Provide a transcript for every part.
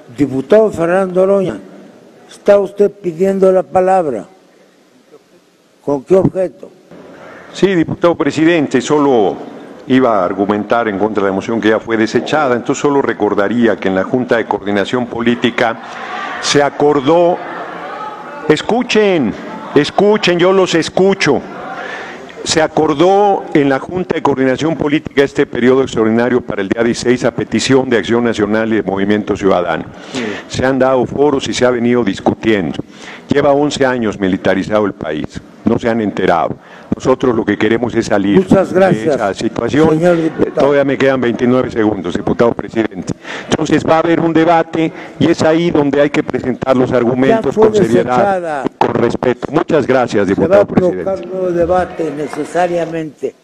Diputado Fernando Oroña, está usted pidiendo la palabra. ¿Con qué objeto? Sí, diputado presidente, solo iba a argumentar en contra de la moción que ya fue desechada, entonces solo recordaría que en la Junta de Coordinación Política se acordó, escuchen, yo los escucho. Se acordó en la Junta de Coordinación Política este periodo extraordinario para el día 16 a petición de Acción Nacional y de Movimiento Ciudadano. Se han dado foros y se ha venido discutiendo. Lleva 11 años militarizado el país, no se han enterado. Nosotros lo que queremos es salir de esa situación. Todavía me quedan 29 segundos, diputado presidente. Entonces va a haber un debate y es ahí donde hay que presentar los argumentos con seriedad, con respeto. Muchas gracias, diputado presidente. Se va a provocar un nuevo debate necesariamente.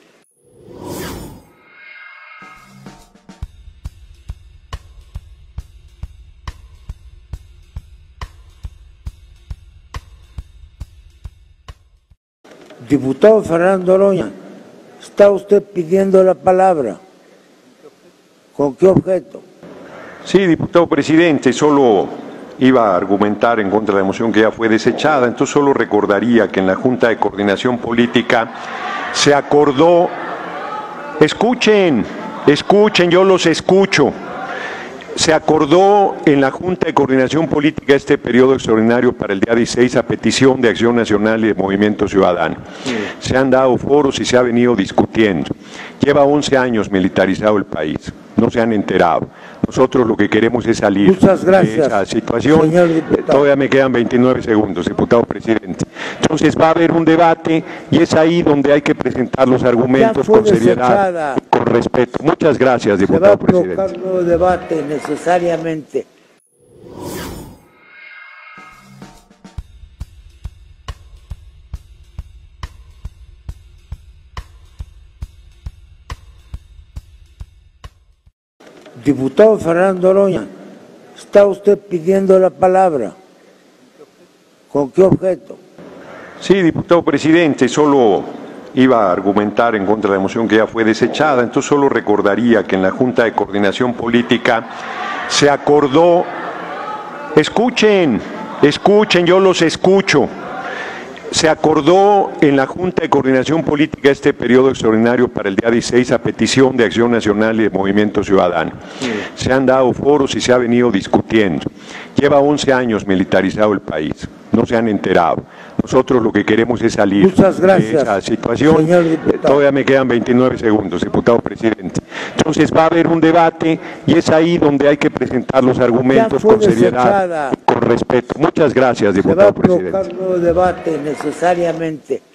Diputado Fernando Oroña, está usted pidiendo la palabra. ¿Con qué objeto? Sí, diputado presidente, solo iba a argumentar en contra de la moción que ya fue desechada, entonces solo recordaría que en la Junta de Coordinación Política se acordó, escuchen, yo los escucho. Se acordó en la Junta de Coordinación Política este periodo extraordinario para el día 16 a petición de Acción Nacional y de Movimiento Ciudadano. Se han dado foros y se ha venido discutiendo. Lleva 11 años militarizado el país, no se han enterado. Nosotros lo que queremos es salir de esa situación. Todavía me quedan 29 segundos, diputado presidente. Entonces va a haber un debate y es ahí donde hay que presentar los argumentos con seriedad, con respeto. Muchas gracias, diputado presidente. Se va a provocar un nuevo debate necesariamente. Diputado Fernando Oroña, está usted pidiendo la palabra. ¿Con qué objeto? Sí, diputado presidente, solo iba a argumentar en contra de la moción que ya fue desechada, entonces solo recordaría que en la Junta de Coordinación Política se acordó, escuchen, yo los escucho. Se acordó en la Junta de Coordinación Política este periodo extraordinario para el día 16 a petición de Acción Nacional y de Movimiento Ciudadano. Se han dado foros y se ha venido discutiendo. Lleva 11 años militarizado el país, no se han enterado. Nosotros lo que queremos es salir de esa situación. Todavía me quedan 29 segundos, diputado presidente. Entonces va a haber un debate y es ahí donde hay que presentar los argumentos con seriedad, con respeto. Muchas gracias, diputado presidente. Se va a provocar un nuevo debate necesariamente.